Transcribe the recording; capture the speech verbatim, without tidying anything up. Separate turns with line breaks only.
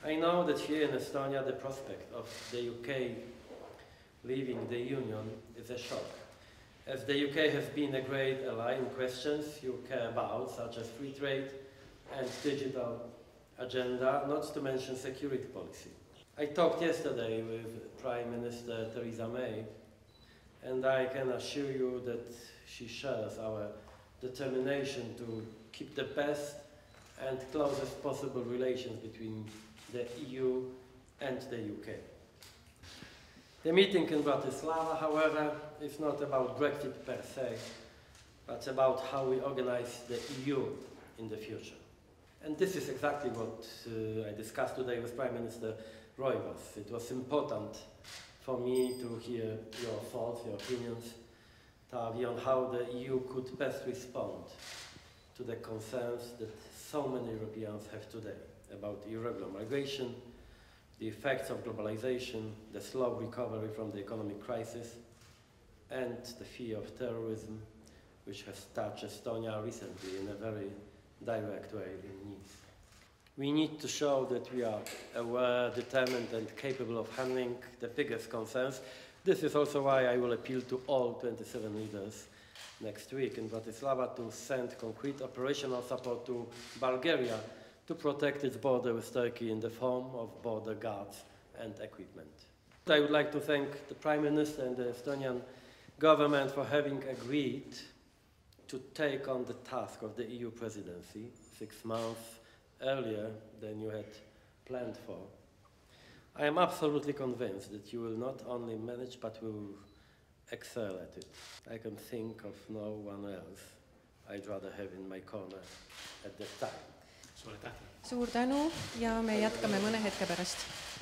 I know that here in Estonia the prospect of the U K leaving the Union is a shock, as the U K has been a great ally in questions you care about, such as free trade and digital agenda, not to mention security policy. I talked yesterday with Prime Minister Theresa May, and I can assure you that she shares our determination to keep the best and closest possible relations between the E U and the U K. The meeting in Bratislava, however, is not about Brexit per se, but about how we organize the E U in the future. And this is exactly what uh, I discussed today with Prime Minister RØIVAS. It was important for me to hear your thoughts, your opinions, Taavi, on how the E U could best respond to the concerns that so many Europeans have today about irregular migration, the effects of globalization, the slow recovery from the economic crisis, and the fear of terrorism, which has touched Estonia recently in a very direct way in Nice. We need to show that we are aware, determined, and capable of handling the biggest concerns. This is also why I will appeal to all twenty-seven leaders next week in Bratislava to send concrete operational support to Bulgaria to protect its border with Turkey in the form of border guards and equipment. I would like to thank the Prime Minister and the Estonian government for having agreed to take on the task of the E U presidency six months earlier than you had planned for. I am absolutely convinced that you will not only manage but will excel at it. I can think of no one else I'd rather have in my corner at that time.
Suur tänu ja me jätkame mõne hetke pärast.